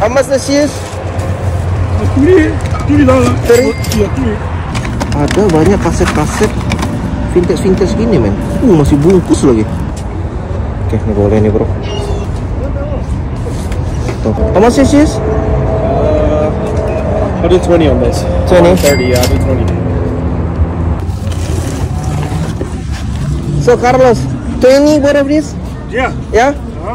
How much the shoes? Ada banyak kaset-kaset vintage gini men. Masih bungkus lagi. Oke, ini boleh nih bro. Tuh. How much the shoes? I'll do 20 on this. 20? 30, yeah, I'll do 20. So Carlos, 20 both of these? Yeah. Ya?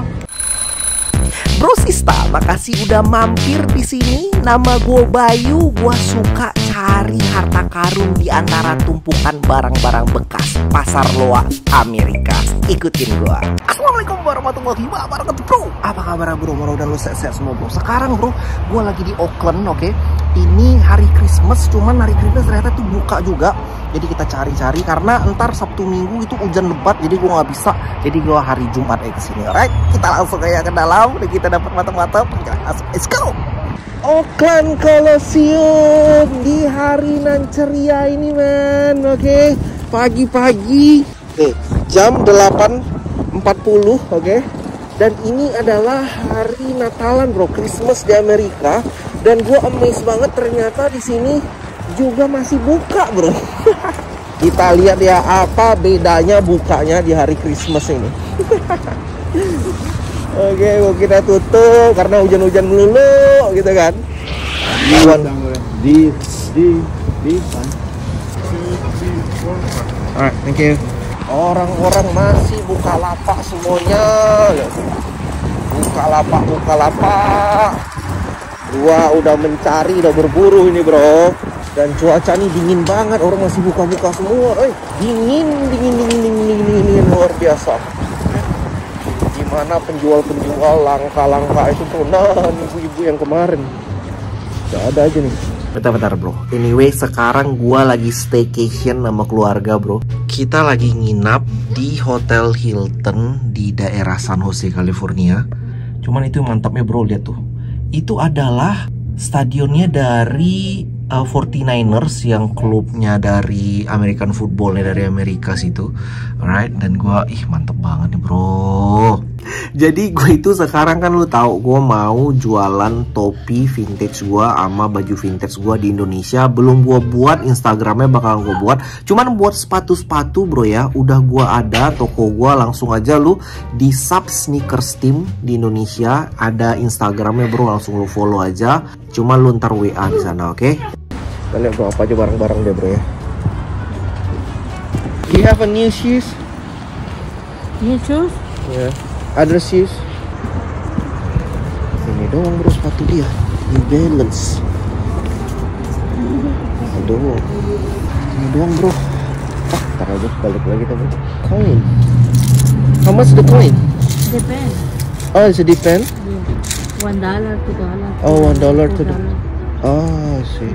Bro Sista, makasih udah mampir di sini. Nama gue Bayu, gue suka cari harta karun di antara tumpukan barang-barang bekas pasar loa Amerika. Ikutin gue. Assalamualaikum warahmatullahi wabarakatuh bro. Apa kabar bro? Mudah lu sehat-sehat semua bro. Sekarang bro, gue lagi di Oakland, oke? Ini hari Christmas, cuman hari Christmas ternyata tuh buka juga. Jadi kita cari-cari karena ntar Sabtu Minggu itu hujan lebat, jadi gue nggak bisa. Jadi gue hari Jumat kesini. Alright, kita langsung kayak ke dalam dan kita dapat mantap-mantap. Let's go. Oakland Coliseum di hari nan ceria ini men. Oke, pagi-pagi. Oke, jam 8.40. Oke. Dan ini adalah hari Natalan bro, Christmas di Amerika. Dan gue amazed banget ternyata di sini juga masih buka bro. Kita lihat ya apa bedanya bukanya di hari Christmas ini. Oke, kita tutup karena hujan-hujan melulu gitu kan. Alright, thank you. Orang-orang masih buka lapak semuanya. Buka lapak. Gua udah mencari, udah berburu ini bro. Dan cuaca ini dingin banget, orang masih buka-buka semua. Dingin, luar biasa. Gimana penjual-penjual langka-langka itu tuh, nah ibu-ibu yang kemarin. Gak ada aja nih. Bentar bro. Anyway, sekarang gua lagi staycation sama keluarga bro. Kita lagi nginap di Hotel Hilton di daerah San Jose, California. Cuman itu mantapnya bro, lihat tuh. Itu adalah stadionnya dari 49ers yang klubnya dari American Footballnya dari Amerika situ. Alright, dan gue mantep banget nih bro. Jadi gue itu sekarang kan lu tahu gue mau jualan topi vintage gue sama baju vintage gue di Indonesia. Belum gue buat, Instagramnya bakal gue buat. Cuman buat sepatu-sepatu bro ya, udah gue ada toko gue. Langsung aja lu di Sub Sneakers Team di Indonesia, ada Instagramnya bro, langsung lu follow aja. Cuma lu ntar WA di sana, oke? Kita lihat bro apa aja barang-barang deh bro ya. Do you have a new shoes? New shoes? Yeah. Other shoes? Ini doang bro sepatu dia. New Balance. Aduh. Ini doang bro. Ntar aja balik lagi bro. Coin. How much the coin? Depend. Oh, it's a depend? Yeah. $1, $2. Oh, $1 to the... Oh, I see.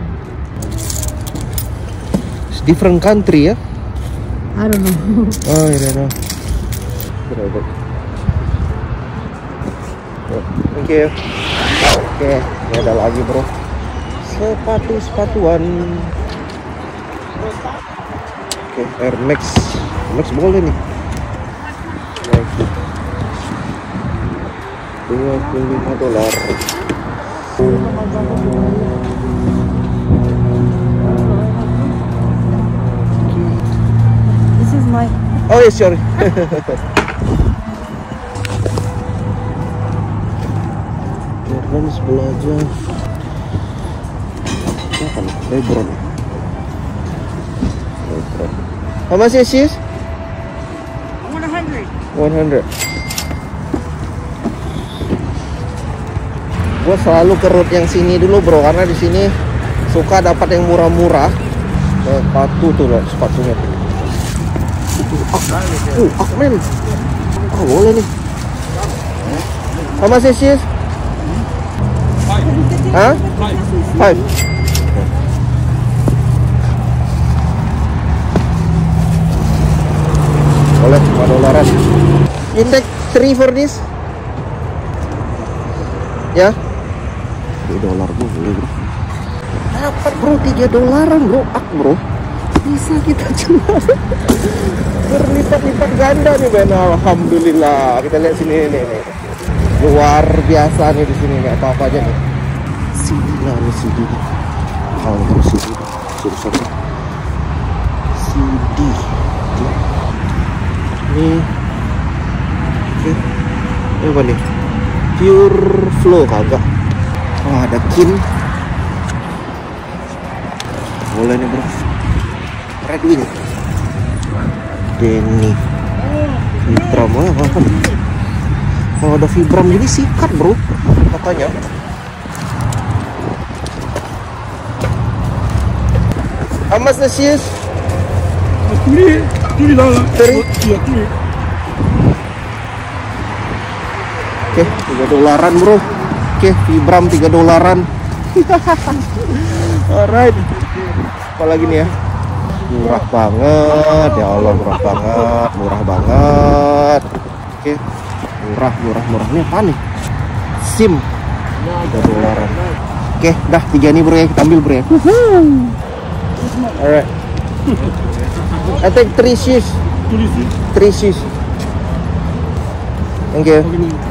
It's different country ya? I don't know. Oh, I don't know. Berapa? Thank you. Oke, ini ada lagi bro. Sepatuan. Oke, Air Max. Max boleh nih. $25. This is my... Oh yes, sorry. Jordan sebelah aja. Apa nih? Lebron. How much is this? 100. 100. Gue selalu ke road yang sini dulu bro, karena di sini suka dapat yang murah-murah. Sepatu tuh loh, sepatunya tuh. Men. Oh boleh nih. Sama sih? Hah? 5. Boleh $5. You take 3 for this? Ya? $3 bro, boleh bro. Dapat bro, $3 bro. Bro. Bisa kita jual. Berlipat-lipat ganda nih Ben. Alhamdulillah. Kita lihat sini nih. Luar biasa nih di sini, nggak apa-apa aja nih. CD lah nih, CD. Kalau terus CD, seriusan. CD. Nih. Oke. Ini apa nih? Pure Flow kagak. Oh, ada Kin. Boleh nih bro. Red Wing. Denny. Vibram apa? Kalau ada Vibram jadi sikat bro, katanya. How much the shoes? $3. Oke, $3 bro. Oke, Vibram $3. Alright. Apalagi nih ya? Murah banget, ya Allah, murah banget. Oke, murah. Ini apa nih? SIM $3. Oke, dah 3 nih bro ya, kita ambil bro ya. Alright. I take 3 shoes. 3 shoes. Thank you.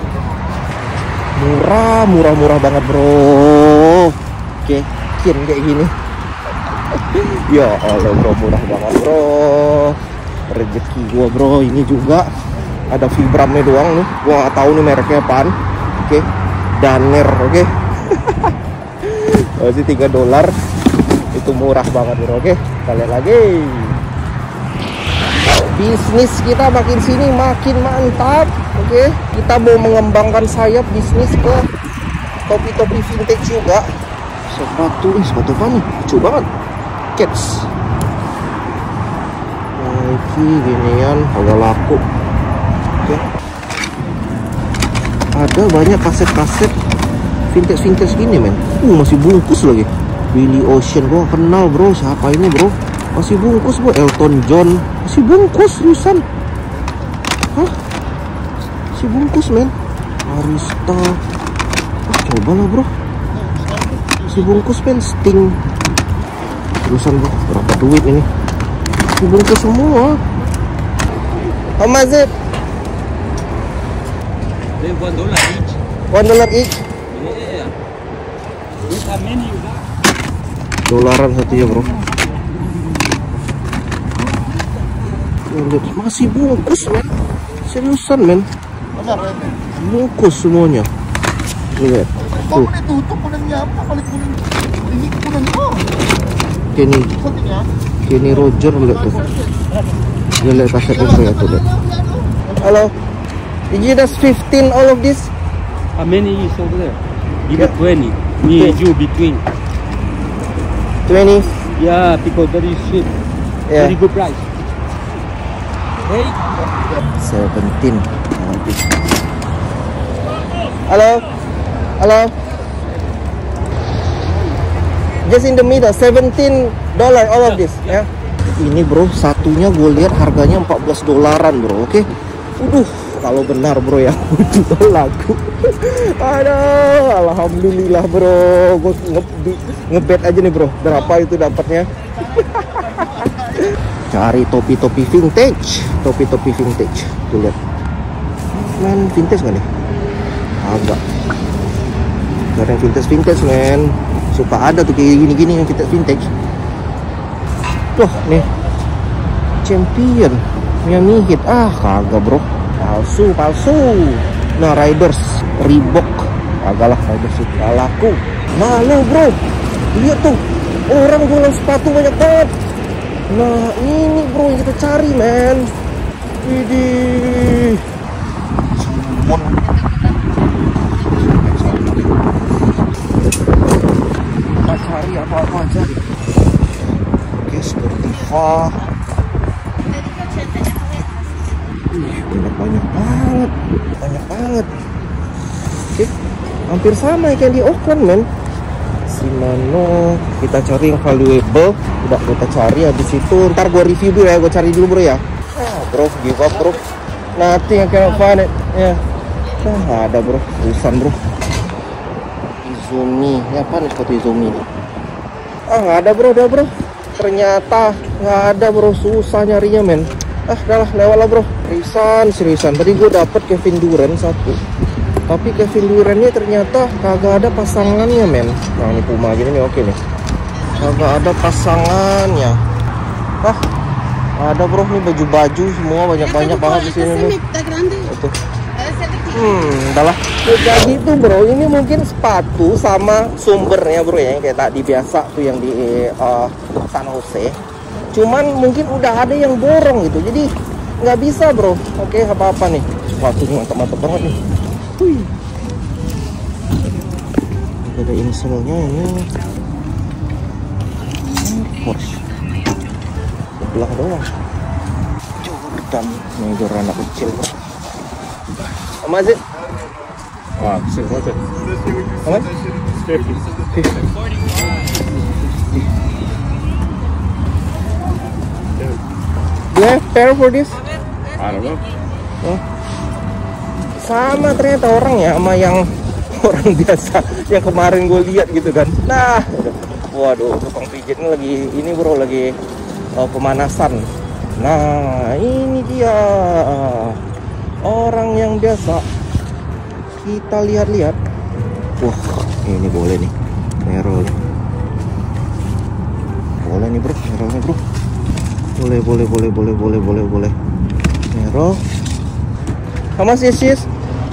Murah banget bro. Oke, Kin kayak gini. Ya Allah bro, murah banget bro. Rezeki gua bro. Ini juga ada Vibramnya doang nih. Gua nggak tahu nih mereknya apaan. Oke, Daner. Oke. Masih $3. Itu murah banget bro. Oke, kita lihat lagi. Bisnis kita makin sini makin mantap. Oke, kita mau mengembangkan sayap bisnis ke topi-topi vintage juga. Sepatu apa nih? Lucu banget. Cats. Nike ginian agak laku. Oke. Ada banyak kaset-kaset vintage gini men. Masih bungkus lagi. Billy Ocean gua kenal bro. Siapa ini bro? Masih bungkus bro. Elton John masih bungkus seriusan. Hah? Masih bungkus men. Arista. Coba lah bro. Masih bungkus men. Sting. Seriusan bro, berapa duit ini? Masih bungkus semua. How much is it? $1 each. $1 each. Yeah. With how many you got? $1 satu ya bro. Masih bungkus men. Seriusan men. Bungkus semuanya. Lihat. Tuh. Kenny Roger lihat tuh. Dia lihat kasetnya bro ya tuh lihat. Halo. Did you just 15 all of this? How many is over there? Give it 20. Me and you between. 20? Yeah, because very cheap. Yeah. Very good price. Hey. 17. Halo. Just in the middle, $17 all of this. Ya. Ini bro, satunya gue lihat harganya $14 bro. Oke. Kalau benar bro ya, itu lagu. Aduh, alhamdulillah bro. Gue ngebet aja nih bro. Berapa itu dapatnya? Cari topi-topi vintage. Tuh lihat. Men, vintage nggak nih? Agak. Gak ada yang vintage men. Suka ada tuh kayak gini-gini yang vintage. Tuh nih. Champion Miami Heat. Kagak bro. Palsu. Nah, Riders Reebok. Kagak lah, Riders itu laku. Nah lo bro, lihat tuh. Orang jualan sepatu banyak banget. Nah ini bro yang kita cari men. Widih. Kita cari apa-apa aja. Oke, Sportiva. Banyak banget. Oke, hampir sama kayak di Auckland men. Shimano, kita cari yang valuable. Udah kita cari, habis itu ntar gue review dulu ya, gue cari dulu bro ya. Bro, give up bro. Nothing I cannot find it. Ya, nggak ada bro, urusan bro. Izumi, ini apa nih sepatu Izumi? Nggak ada bro, Ternyata nggak ada bro, susah nyarinya men. Udah lah, lewat lah bro. Seriusan. Tadi gue dapet Kevin Durant satu. Tapi Kevin Durant ini ternyata kagak ada pasangannya, men. Nah, ini Puma gini nih, oke nih. Kagak ada pasangannya. Ah, ada bro, nih baju-baju semua banyak-banyak banget di sini nih. Itu. Udahlah. Jadi tuh bro, ini mungkin sepatu sama sumbernya bro ya, kayak tadi biasa tuh yang di San Jose. Cuman mungkin udah ada yang borong gitu, jadi nggak bisa bro. Oke, apa-apa nih. Sepatunya mantap-mantap banget nih. Wih. Ada inselnya ini. Porsche. Sebelah doang. Jordan. Ini Jordan anak kecil bro. Mazit. Wow, what's it? How much? 50. Do you have pair for this? I don't know. Oh. Sama ternyata orang ya, sama yang orang biasa yang kemarin gue lihat gitu kan. Nah, waduh, tukang pijitnya lagi ini bro, lagi pemanasan. Nah, ini dia orang yang biasa. Kita lihat-lihat. Wah, ini boleh nih, Merol. Boleh nih bro, Merolnya bro. Boleh. Merol. How much is this?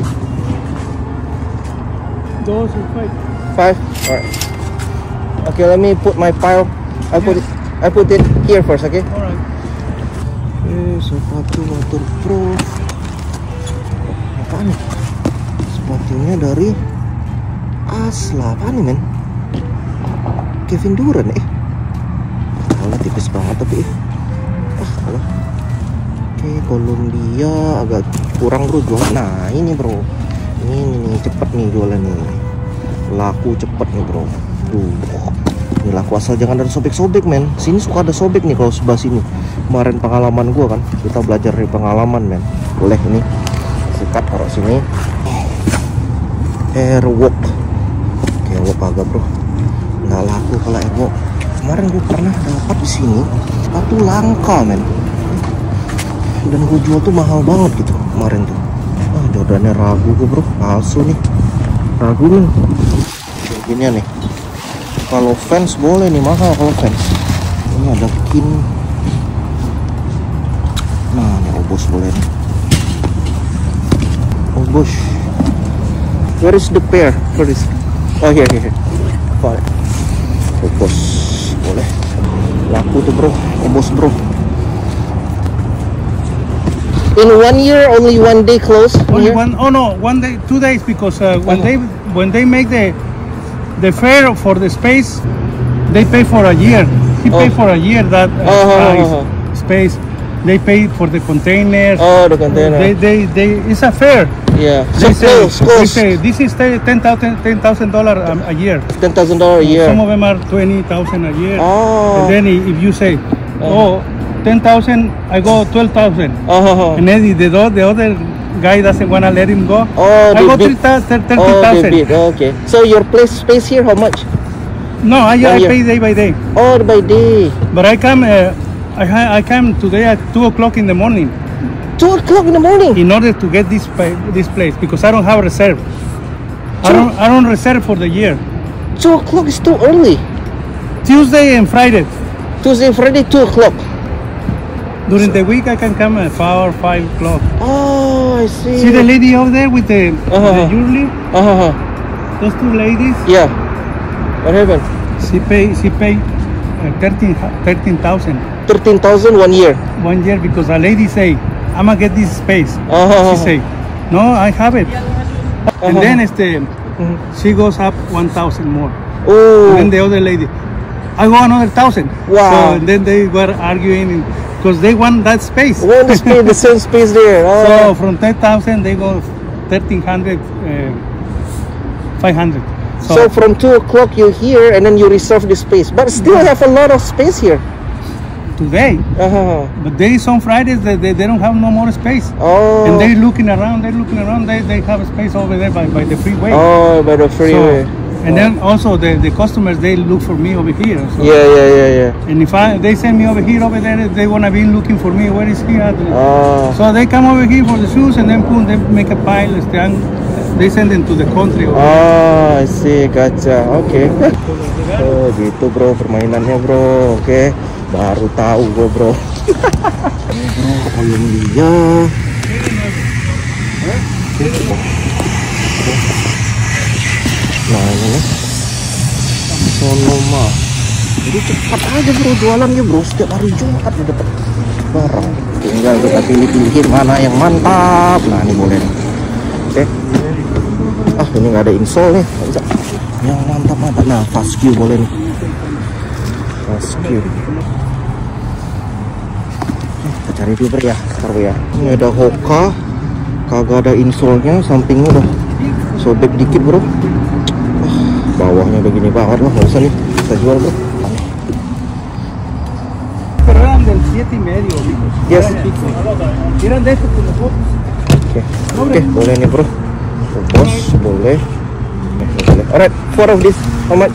Those are 5. Alright. Okay, let me put my pile. I put it here first, okay? Alright. Sepatu waterproof. Apa nih? Sepatunya dari Asla. Apa nih men? Kevin Durant Alah, tipis banget tapi alah. Oke, Columbia agak kurang bro jual. Nah ini bro, ini nih cepet nih jualan nih, laku cepet nih bro. Ini laku asal jangan ada sobek-sobek men. Sini suka ada sobek nih kalau sebelah sini. Kemarin pengalaman gua kan, kita belajar dari pengalaman men. Boleh ini sikat taruh sini. Airwalk. Oke, Airwalk agak bro, nggak laku kalau Airwalk. Kemarin gue pernah dapat di sini sepatu langka men, dan gue jual tuh mahal banget gitu kemarin tuh. Jordannya ragu gue bro, palsu nih, ragu nih. Gini nih, kalau fans boleh nih, mahal kalau fans. Ini ada kin. Nah ini Obos boleh nih, Obos. Where is the pair for this? Oh here. Fine. Obos boleh, laku tuh bro, Obos bro. In 1 year, only 1 day close. Only one? Oh no, 1 day, 2 days because when they make the fare for the space, they pay for a year. He pay for a year that space. They pay for the containers. Oh, the container. They it's a fair. Yeah. They So say, close. they say this is $10,000 a year. $10,000 a year. Some of them are $20,000 a year. Oh. And then if you say, 10,000, I go 12,000. And then the other guy doesn't want to let him go. Oh, I go they bid. 30,000. Oh, they bid. Okay. So your space here, how much? No, I year. pay day by day. Oh, by day. But I come today at 2 o'clock in the morning 2 o'clock in the morning. in order to get this place because I don't have a reserve. I don't reserve for the year. 2 o'clock is too early. Tuesday and Friday. Tuesday, Friday, 2 o'clock. During the week I can come at 4 or 5 o'clock. Oh, I see. See the lady over there with the jewelry? Those two ladies. Yeah. What happened? She pay 13,000 13,000 1 year. 1 year because a lady say, I'm gonna get this space. She say, no, I have it. And then she goes up 1,000 more. Oh. And then the other lady, I go another 1,000. Wow. So then they were arguing because they want that space. Want to spend the same space there. Oh. So from 10,000 they go 1,300, 500. So from 2 o'clock you're here and then you reserve the space, but still have a lot of space here. Today, but there is on Fridays that they don't have no more space. Oh. And they're looking around. They have a space over there by the freeway. Oh, by the freeway. And then also the customers, they look for me over here. So, Yeah. and if they send me over here, over there, they want to be looking for me. Where is he at? Oh. So they come over here for the shoes, and then boom, they make a pile. they send them to the country. Oh, I see, gotcha. Oke. Oh, gitu bro permainannya bro. Oke, baru tahu gue bro. Ini bro Columbia. Nah ini nih Sonoma. Jadi cepat aja bro jualannya bro. Setiap hari Jumat udah dapat barang. Tinggal kita pilih-pilihin mana yang mantap. Nah ini boleh nih. Oke. Ah ini nggak ada insole nih. Yang mantap. Nah fast Q boleh nih. Fast Q. Kita cari dulu bro ya. Ntar ya. Ini ada Hoka. Kagak ada insole-nya. Sampingnya udah sobek dikit bro. Bawahnya udah gini banget lah. Nggak usah nih. Kita jual bro. Yes. Oke, boleh nih bro. Bos, boleh. Alright, 4 of this. How much?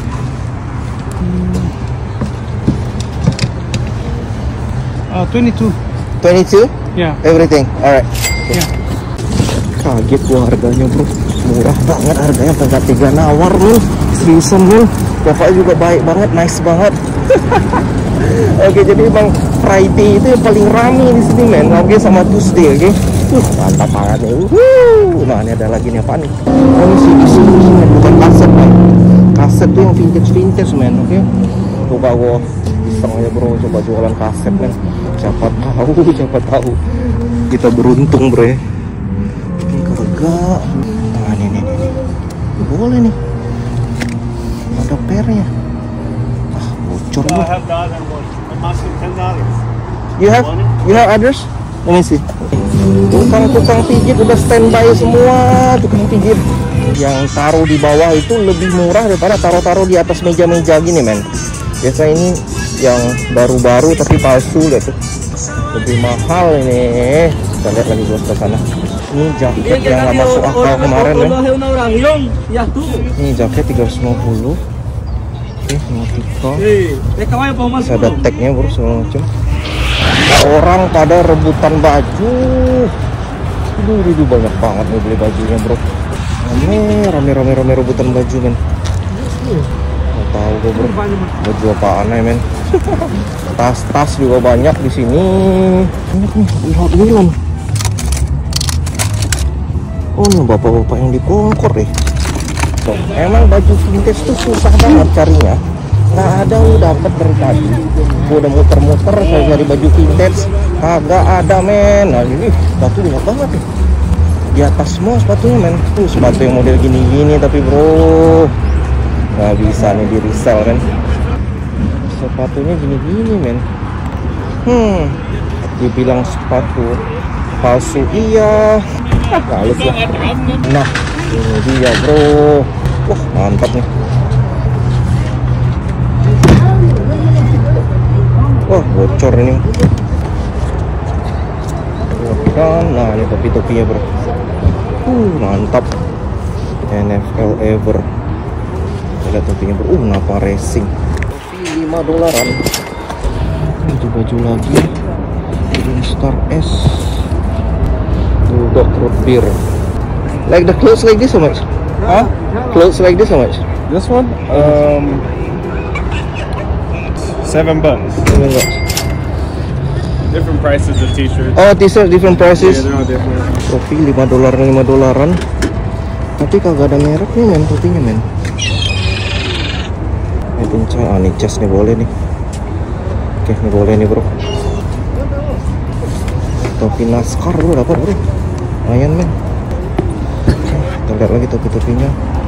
$22. 22? Yeah. Everything. Alright. Yeah. Kaget gua harganya bro. Murah banget harganya. Enggak tiga nawar nih. Seriusan nih. Bapaknya juga baik banget, nice banget. Oke, jadi Bang Friday itu yang paling rame di sini men. Oke, sama Tuesday, oke. Mantap banget nih. Nah, ini ada lagi nih apa nih? Oh, ini CD bukan kaset men. Kaset tuh yang vintage men, oke. Coba gua iseng aja bro, coba jualan kaset men. Siapa tahu kita beruntung bro ya. Ini harga. Nah, ini. Boleh nih. Ada pernya. Bocor bro. You have others? Let me see. Tukang pijit udah standby semua. Tukang pijit yang taruh di bawah itu lebih murah daripada taruh di atas meja-meja gini men. Biasa ini yang baru-baru tapi palsu lihat tuh. Lebih mahal ini. Kita lihat lagi bos ke sana. Ini jaket yang nggak masuk akal kemarin men. Ini jaket 350. Oke, Nautica. Bisa ada tagnya bro segala macam. Orang pada rebutan baju. Aduh, banyak banget nih beli bajunya bro. Rame rebutan baju men. Nggak tahu gue bro. Baju apaan ya men. Tas juga banyak di sini. Banyak nih, lihat Milan. Oh nih bapak-bapak yang di Concord deh. So, emang baju vintage tuh susah banget carinya. Nggak ada lu dapet dari tadi. Gua udah muter-muter saya cari baju vintage, kagak ada men. Nah ini sepatu banyak banget nih. Di atas semua sepatunya men. Tuh sepatu yang model gini-gini tapi bro nggak bisa nih di resell men. Sepatunya gini-gini men. Dibilang sepatu palsu iya. Lalu lah. Nah ini dia bro. Wah mantap nih. Wah bocor ini. Nah ini topi-topinya bro. Mantap. NFL Ever. Lihat topinya bro. Napa Racing. Topi $5. Baju lagi. Star S. Bulldog Root Beer. Like the clothes like this how much? Huh? Clothes like this how much? This one? $7. Different prices of t-shirts. Oh, t-shirt different prices. Yeah, they're all different. Topi $5. Tapi kagak ada merek nih men, topinya men. Ini pincang, nih cas nih boleh nih. Oke, ini boleh nih bro. Topi NASCAR bro dapat bro. Lumayan men. Kita lihat lagi topi-topinya.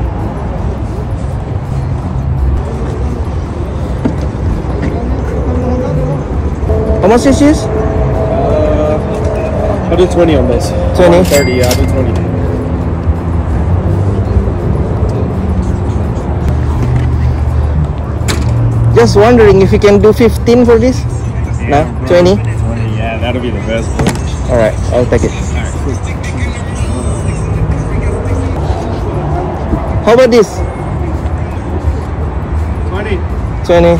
How much is this? I'll do 20 on this. 20? 30, yeah, I'll do 20. Just wondering if you can do 15 for this? No? 20? 20, yeah, that'll be the best one. Alright, I'll take it. How about this? 20. 20.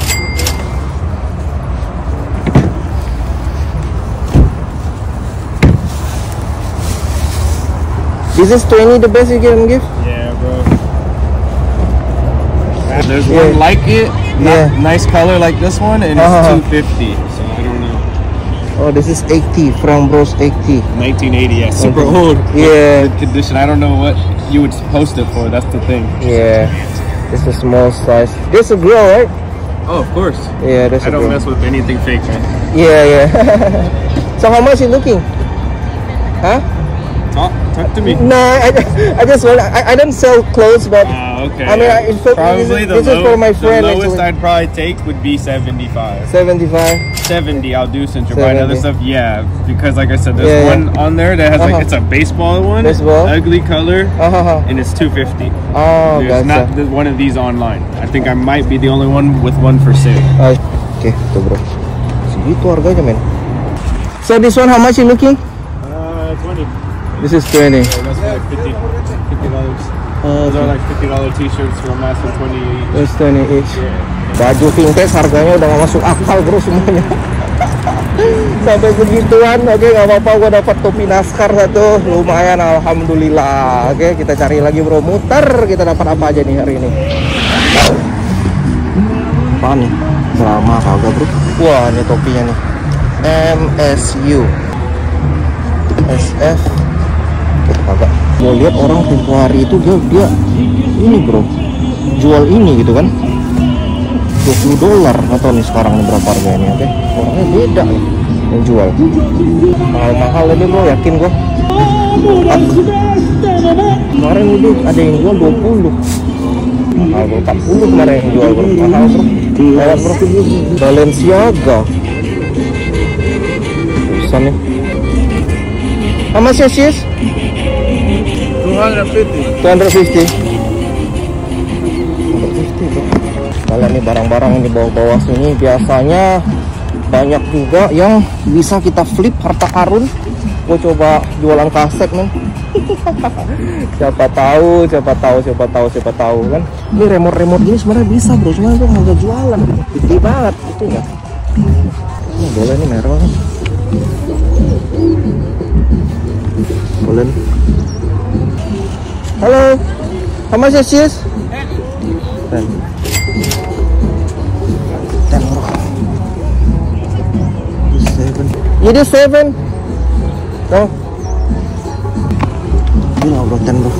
Is this 20 the best you can give? Yeah, bro. There's Yeah. one like it, Yeah. nice color like this one, and it's Uh-huh. 250. So I don't know. Oh, this is 80 from Bros 80. 1980, yeah, super Okay. old. Yeah. Good condition. I don't know what you would post it for. That's the thing. Yeah. This is small size. This a grill, right? Oh, of course. Yeah, that's I a don't grill. mess with anything fake, man. Yeah. So how much you looking? Huh? Talk to me. No, I just want. I don't sell clothes, but Okay. I mean, in fact, probably this is for my friend. The lowest actually. I'd probably take would be 75. 75. 70 I'll do since you're buying other 70. stuff. Yeah, because like I said, there's Yeah, one on there that has Uh-huh. like, it's a baseball one. Baseball. Ugly color. Uh-huh. And it's 250. Oh, There's gotcha. not one of these online. I think I might be the only one with one for sale. Oke, tuh bro. Segitu harganya, men. So this one how much you looking? 20. This is 20. That's like $50. Those are like $50 t-shirts from us and 20 each. This 20 each. Baju vintage harganya udah gak masuk akal bro semuanya. Sampai begituan. Oke, gak apa-apa, gue dapat topi NASCAR satu, lumayan, alhamdulillah. Oke, kita cari lagi bro, muter. Kita dapat apa aja nih hari ini? Apa nih? Drama kagak bro? Wah, ini topinya nih. MSU SF kagak. Gue lihat orang tempo hari itu dia ini bro, jual ini gitu kan, $20. Nggak tahu nih sekarang nih berapa harganya ini. Oke, orangnya beda nih yang jual, mahal-mahal ini bro, yakin gue. Kemarin ini ada yang jual 20, mahal bro, 40 kemarin yang jual bro, mahal bro. Lewat bro, Balenciaga tulisan nih. How much is this? 250. 250 bro. Kalian nih barang-barang yang di bawah-bawah sini biasanya banyak juga yang bisa kita flip harta karun. Gue coba jualan kaset men. siapa tahu kan. Ini remote gini sebenarnya bisa bro, cuma itu harga jualan gede banget itu ya. Ini boleh nih merah kan. Boleh. Halo, how much is this? 10. 10 bro. 7. Ini 7. No. Gila bro, 10 bro.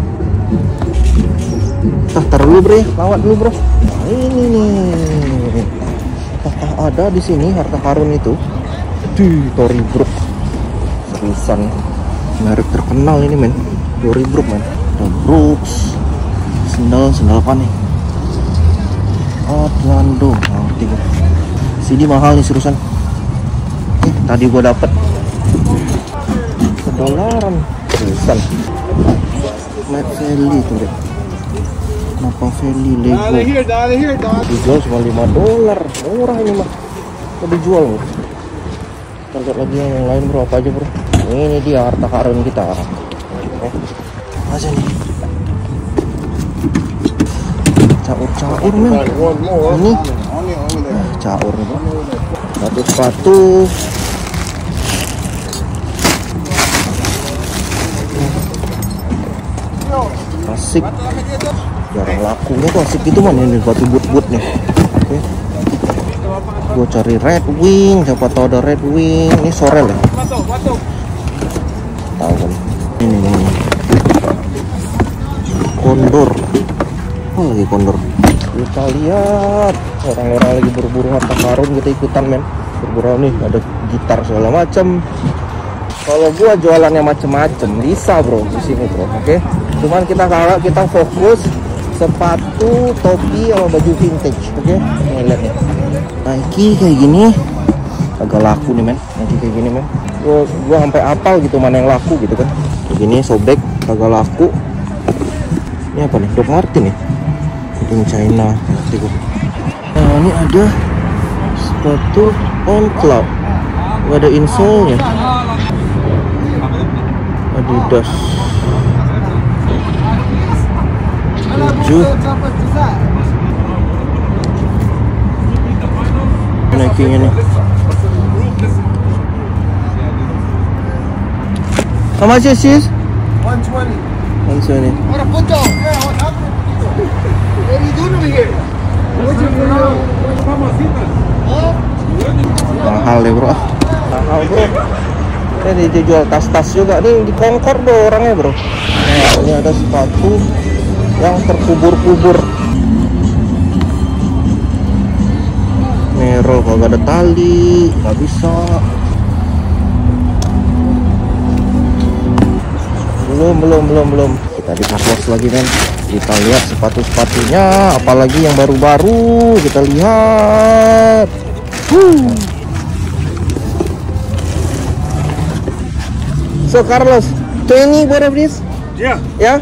Taruh dulu bro ya, lawat dulu bro. Nah, ini nih. Apakah ada di sini harta karun itu? Tory Brook. Seriusan. Merek terkenal ini men. Tory Brook men. Ada Brooks. Sendal apa nih? Orlando. Ngerti gue. Sini mahal nih seriusan. Tadi gue dapet $1 seriusan. Mad Valley tuh deh. Napa Valley Lego dijual cuma $5. Murah ini mah. Kok dijual bro? Kita lihat lagi yang lain bro, apa aja bro. Ini dia harta karun kita. Aja nih. Caur men. Ini caur nih bro. Sepatu. Asik. Jarang lakunya tuh asik gitu man, ini batu but nih. Oke. Gue cari Red Wing, siapa tahu ada Red Wing. Ini Sorel ya? Tahu kan? Ini nih. Kondor. Oh lagi kondor. Kita lihat orang-orang lagi berburu harta karun, kita ikutan men. Berburu nih, ada gitar segala macam. Kalau gua jualannya macem-macem bisa bro di sini bro, oke? Cuman kita fokus sepatu, topi, sama baju vintage, oke? Nih lihat nih, Nike kayak gini, agak laku nih men, Nike kayak gini men. Gua sampai apal gitu mana yang laku gitu kan. Kayak gini sobek, agak laku. Ini apa nih? Doc Martin nih, ini China, ngerti gua. Nah ini ada sepatu On Cloud, gak ada insole-nya. Adidas 7. Nike-nya nih. How much is this? 1 120. Langsung nih. What a puto! Yeah, what happened? What are you doing over here? Mahal ya bro, mahal bro. Ini dijual tas-tas juga nih di Concord bro orangnya bro. Nah, ini ada sepatu yang terkubur-kubur. Merol kalau gak ada tali nggak bisa. Belum. Kita di Carlos lagi kan. Kita lihat sepatu-sepatunya, apalagi yang baru-baru kita lihat. So Carlos, 20 both of these? Yeah. Yeah?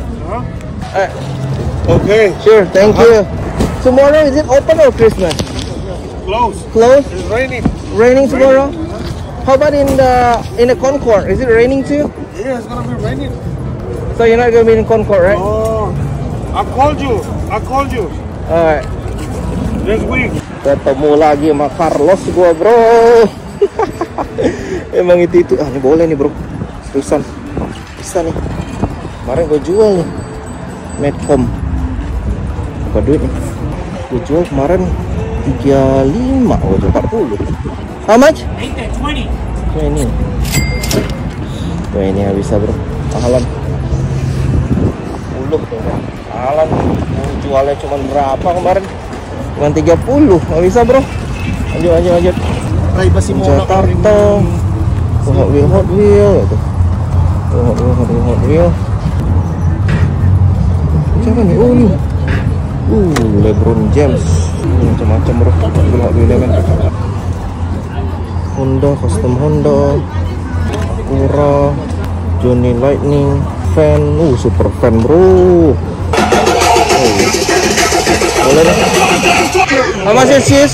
Okay. Sure, thank you. Tomorrow is it open or Christmas? Close. Closed? It's raining. Raining tomorrow? How about in the Concord? Is it raining too? Yeah, it's gonna be raining. So you're not gonna be in Concord, right? Oh, I called you. Alright. This week. Ketemu lagi sama Carlos gua bro. Emang itu ini boleh nih bro, seriusan bisa nih. Kemarin gua jual nih Medcom, buka duit nih. Gua jual kemarin 35, gua jual 40. How much? 20. Wah ini nggak bisa bro, mahalan. Mahalan. Jualnya cuma berapa kemarin? Cuma 30, nggak bisa bro. Lanjut. Jakarta, Hot Wheel itu. Hot Wheel. Siapa nih? Oh nih. LeBron James. Macam-macam bro. Hot Wheel kan. Honda, custom Honda. Acura, Johnny Lightning, fan. Super fan bro. Boleh deh. How much is this?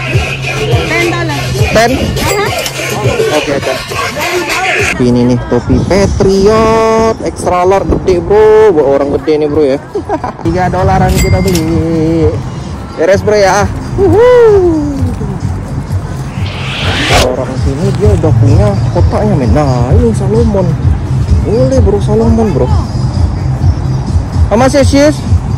$10. 10? Oke, 10. Ini nih topi Patriot extra large gede bro, buat orang gede nih bro ya. $3 kita beli. Beres bro ya. Orang sini dia udah punya kotaknya men. Nah ini Salomon. Boleh bro, Salomon bro. How much is this?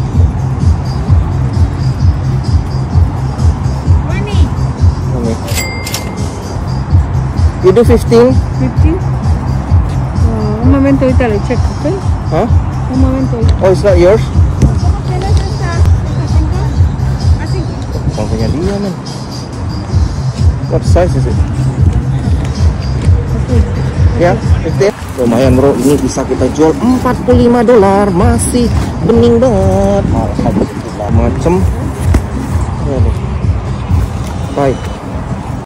You do 15? 15? Un momento, ahorita le checo, ¿ok? Huh? Un momento. Oh, it's not yours? Bukan punya dia man. What size is it? Ya, 15. Lumayan bro, ini bisa kita jual $45. Masih bening banget. Alhamdulillah macem. Ya nih. Baik.